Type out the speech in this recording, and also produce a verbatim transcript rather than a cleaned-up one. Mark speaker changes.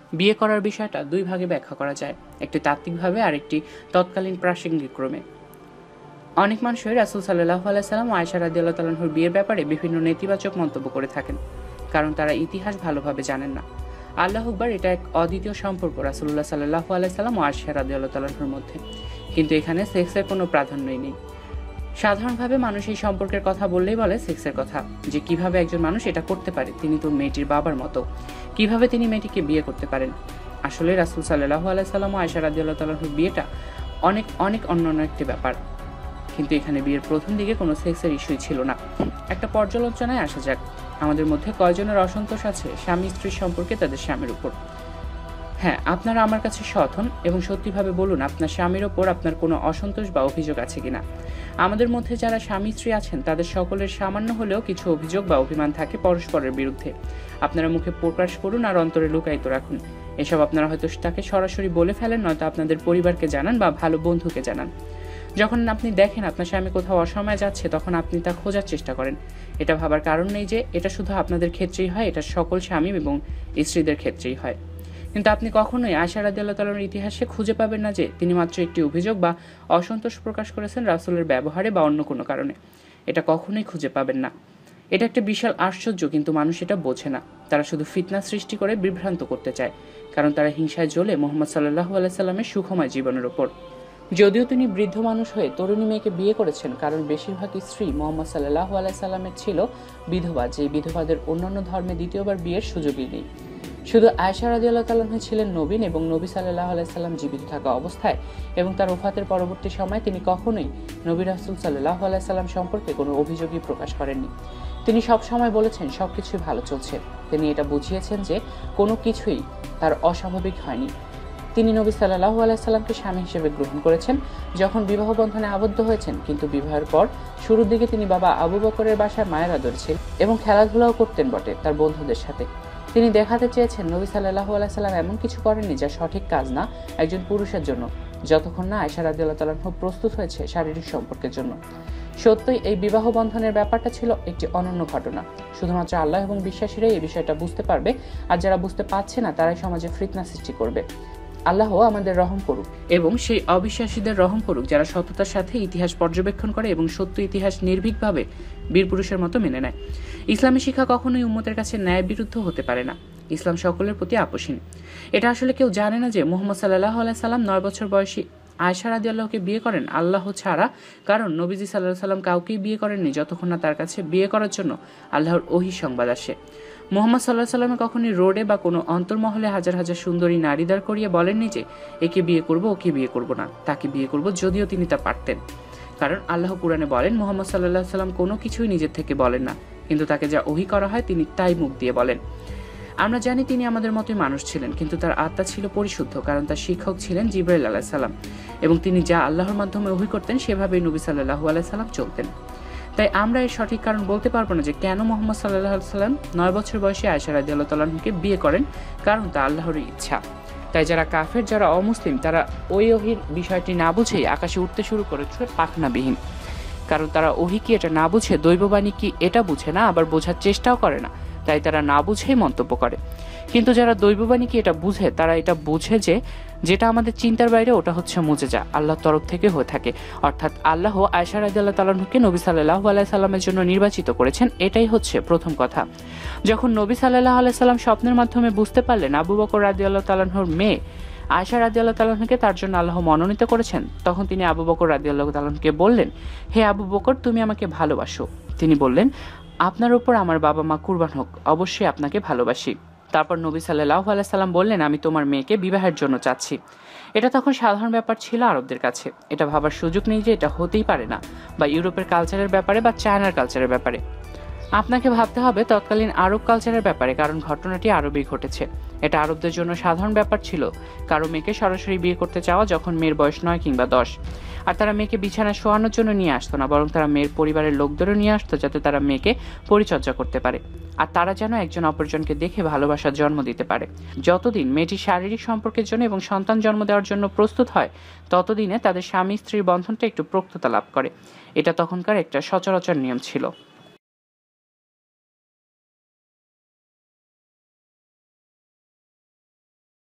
Speaker 1: বিয়ে করার বিষয়টা দুই ভাগে ব্যাখ্যা করা যায়, একটি তাত্ত্বিকভাবে আর একটি তৎকালীন প্রাসঙ্গিক ক্রমে। অনেক মানুষই রাসূল সাল্লাল্লাহু আলাইহি সাল্লাম ও আয়েশা রাদিয়াল্লাহু তাআলা আনহুর বিয়ের ব্যাপারে বিভিন্ন নেতিবাচক মন্তব্য করে থাকেন, কারণ তারা ইতিহাস ভালোভাবে জানেন না। আল্লাহ আকবার, এটা এক অদ্বিতীয় সম্পর্ক রাসূলুল্লাহ সাল্লাল্লাহু আলাইহি সাল্লাম ও আয়েশা রাদিয়াল্লাহু তাআলা আনহুর মধ্যে, কিন্তু এখানে সেক্সের কোনো প্রাধান্যই নেই। সাধারণভাবে মানুষ এই সম্পর্কের কথা বললেই বলে সেক্সের কথা, যে কিভাবে একজন মানুষ এটা করতে পারে, তিনি তো মেয়েটির বাবার মতো, কিভাবে তিনি মেয়েটিকে বিয়ে করতে পারেন। আসলে রাসূল সাল্লাল্লাহু আলাইহি সাল্লাম ও আয়েশা রাদিয়াল্লাহু তাআলা আনহুর বিয়েটা অনেক অনেক অন্যান্য একটি ব্যাপার, কিন্তু এখানে বিয়ের প্রথম দিকে কোনো সেক্সের ইস্যুই ছিল না। একটা পর্যালোচনায় আসা যাক, আমাদের মধ্যে কয়জনের অসন্তোষ আছে স্বামী স্ত্রীর সম্পর্কে তাদের স্বামীর উপর? হ্যাঁ, আপনারা আমার কাছে সৎ হন এবং সত্যিভাবে বলুন আপনার স্বামীর ওপর আপনার কোনো অসন্তোষ বা অভিযোগ আছে কিনা। আমাদের মধ্যে যারা স্বামী স্ত্রী আছেন তাদের সকলের সামান্য হলেও কিছু অভিযোগ বা অভিমান থাকে পরস্পরের বিরুদ্ধে। আপনারা মুখে প্রকাশ করুন আর অন্তরে লুকায়িত রাখুন। এসব আপনারা হয়তো তাকে সরাসরি বলে ফেলেন, নয়তো আপনাদের পরিবারকে জানান বা ভালো বন্ধুকে জানান। যখন আপনি দেখেন আপনার স্বামী কোথাও অসময়ে যাচ্ছে, তখন আপনি তা খোঁজার চেষ্টা করেন। এটা ভাবার কারণ নেই যে এটা শুধু আপনাদের ক্ষেত্রেই হয়, এটা সকল স্বামী এবং স্ত্রীদের ক্ষেত্রেই হয়। কিন্তু আপনি কখনোই আয়েশা রাদিয়াল্লাহু তাআলার ইতিহাসে খুঁজে পাবেন না যে তিনি মাত্র একটি অভিযোগ বা অসন্তোষ প্রকাশ করেছেন রাসূলের ব্যবহারে বা অন্য কোনো কারণে। এটা কখনোই খুঁজে পাবেন না। এটা একটা বিশাল আশ্চর্য, কিন্তু মানুষ এটা বোঝে না। তারা শুধু ফিতনা সৃষ্টি করে বিভ্রান্ত করতে চায়, কারণ তারা হিংসায় জ্বলে মুহাম্মদ সাল্লাল্লাহু আলাইহি সাল্লামের সুখময় জীবনের উপর। যদিও তিনি বৃদ্ধ মানুষ হয়ে তরুণী মেয়েকে বিয়ে করেছেন, কারণ বেশিরভাগ স্ত্রী মুহাম্মদ সাল্লাল্লাহু আলাইহি সাল্লামের ছিল বিধবা, যে বিধবাদের অন্যান্য ধর্মে দ্বিতীয়বার বিয়ের সুযোগই নেই। শুধু আয়েশা রাদিয়াল্লাহু তাআলা আনহা ছিলেন নবীন এবং নবী সাল্লাল্লাহু আলাইহি সাল্লাম জীবিত থাকা অবস্থায় এবং তার ওফাতের পরবর্তী সময়ে তিনি কখনোই নবী রাসূল সাল্লাল্লাহু আলাইহি সাল্লাম সম্পর্কে কোনো অভিযোগই প্রকাশ করেননি। তিনি সব সময় বলেছেন সবকিছুই ভালো চলছে। তিনি এটা বুঝিয়েছেন যে কোনো কিছুই তার অস্বাভাবিক হয়নি। তিনি নবী সাল্লাল্লাহু আলাইহি সাল্লামকে স্বামী হিসেবে গ্রহণ করেছেন যখন বিবাহ বন্ধনে আবদ্ধ হয়েছেন, কিন্তু বিবাহের পর শুরুর দিকে তিনি বাবা আবু বকরের বাসায় মায়ের আদর ছিলেন এবং খেলাধুলাও করতেন বটে তার বন্ধুদের সাথে। তিনি দেখাতে চেয়েছেন নবী সাল্লাল্লাহু আলাইহি সাল্লাম এমন কিছু করেননি যা সঠিক কাজ না একজন পুরুষের জন্য, যতক্ষণ না আয়েশা রাদিয়াল্লাহু তাআলা আনহা প্রস্তুত হয়েছে শারীরিক সম্পর্কের জন্য। সত্যই এই বিবাহ বন্ধনের ব্যাপারটা ছিল একটি অনন্য ঘটনা। শুধুমাত্র আল্লাহ এবং বিশ্বাসীরাই এই বিষয়টা বুঝতে পারবে, আর যারা বুঝতে পারছে না তারাই সমাজে ফিতনা সৃষ্টি করবে। আল্লাহ আমাদের রহম করুক এবং সেই অবিশ্বাসীদের রহম করুক যারা সততার সাথে ইতিহাস পর্যবেক্ষণ করে এবং সত্য ইতিহাস নির্ভীকভাবে বীরপুরুষের মতো মেনে নেয়। ইসলামী শিক্ষা কখনোই উম্মতের কাছে ন্যায় বিরুদ্ধ হতে পারে না। ইসলাম সকলের প্রতি আপোষহীন। এটা আসলে কেউ জানে না যে মুহাম্মদ সাল্লাল্লাহু আলাইহি সাল্লাম নয় বছর বয়সী আয়েশা রাদিয়াল্লাহুকে বিয়ে করেন আল্লাহ ছাড়া, কারণ নবীজি সাল্লাল্লাহু আলাইহি সাল্লাম কাউকেই বিয়ে করেননি যতক্ষণ না তার কাছে বিয়ে করার জন্য আল্লাহর ওহী সংবাদ আসে। মুহাম্মদ সাল্লাল্লাহু আলাইহি সাল্লাম কখনোই রোডে বা কোনো অন্তর্মহলে হাজার হাজার সুন্দরী নারী দাঁড় করিয়ে বলেননি যে একে বিয়ে করব, ওকে বিয়ে করব না, তাকে বিয়ে করব, যদিও তিনি তা পারতেন। কারণ আল্লাহ কুরআনে বলেন মুহাম্মদ সাল্লাল্লাহু আলাইহি সাল্লাম কোনো কিছুই নিজের থেকে বলেন না, কিন্তু তাকে যা ওহী করা হয় তিনি তাই মুখ দিয়ে বলেন। আমরা জানি তিনি আমাদের মতোই মানুষ ছিলেন, কিন্তু তার আত্মা ছিল পরিশুদ্ধ, কারণ তার শিক্ষক ছিলেন জিবরাইল আলাইহিস সালাম এবং তিনি যা আল্লাহর মাধ্যমে ওহী করতেন সেভাবেই নবী সাল্লাল্লাহু আলাইহি সাল্লাম চলতেন। তাই আমরা এর সঠিক কারণ বলতে পারবো না যে কেন মুহাম্মদ সাল্লাল্লাহু আলাইহি সাল্লাম নয় বছর বয়সে আয়েশা রাদিয়াল্লাহু তাআলা আনহাকে বিয়ে করেন, কারণ তা আল্লাহর ইচ্ছা। তাই যারা কাফের, যারা অমুসলিম, তারা ওই ওহীর বিষয়টি না বুঝেই আকাশে উঠতে শুরু করেছে পাখনাবিহীন, কারণ তারা ওহী কি এটা না বুঝে, দৈববাণী কি এটা বুঝে না, আবার বোঝার চেষ্টাও করে না, তাই তারা না বুঝেই মন্তব্য করে। কিন্তু যারা দৈববাণী কি এটা বুঝে, তারা এটা বুঝে যে যেটা আমাদের চিন্তার বাইরে ওটা হচ্ছে মুজিজা, আল্লাহর তরফ থেকে হয়ে থাকে। অর্থাৎ আল্লাহ আয়েশা রাদিয়াল্লাহু তাআলা আনহাকে নবী সাল্লাল্লাহু আলাইহি সাল্লামের জন্য নির্বাচিত করেছেন, এটাই হচ্ছে প্রথম কথা। যখন নবী সাল্লাল্লাহু আলাইহি সাল্লাম স্বপ্নের মাধ্যমে বুঝতে পারলেন আবু বকর রাদিয়াল্লাহু তাআলা আনহুর মেয়ে আয়েশা রাদিয়াল্লাহু তাআলা আনহাকে তার জন্য আল্লাহ মনোনীত করেছেন, তখন তিনি আবু বকর রাদিয়াল্লাহু তাআলা আনহুকে বললেন, হে আবু বকর, তুমি আমাকে ভালোবাসো? তিনি বললেন, আপনার উপর আমার বাবা মা কুরবান হোক, অবশ্যই আপনাকে ভালোবাসি। তারপর নবী সাল্লাল্লাহু আলাইহি সাল্লাম বললেন, আমি তোমার মেয়েকে বিবাহের জন্য চাচ্ছি। এটা তখন সাধারণ ব্যাপার ছিল আরবদের কাছে। এটা ভাবার সুযোগ নেই যে এটা হতেই পারে না, বা ইউরোপের কালচারের ব্যাপারে বা চায়নার কালচারের ব্যাপারে। আপনাকে ভাবতে হবে তৎকালীন আরব কালচারের ব্যাপারে, কারণ ঘটনাটি আরবেই ঘটেছে। এটা আরবদের জন্য সাধারণ ব্যাপার ছিল কারো মেয়েকে সরাসরি বিয়ে করতে চাওয়া যখন মেয়ের বয়স নয় কিংবা দশ। আর তারা মেয়েকে বিছানায় শোয়ানোর জন্য নিয়ে আসতো না, বরং তারা মেয়ের পরিবারের লোকদেরও নিয়ে আসতো যাতে তারা মেয়েকে পরিচর্যা করতে পারে, আর তারা যেন একজন অপরজনকে দেখে ভালোবাসার জন্ম দিতে পারে। যতদিন মেয়েটি শারীরিক সম্পর্কের জন্য এবং সন্তান জন্ম দেওয়ার জন্য প্রস্তুত হয়, ততদিনে তাদের স্বামী স্ত্রীর বন্ধনটা একটু প্রক্ততা লাভ করে। এটা তখনকার একটা সচরাচর নিয়ম ছিল।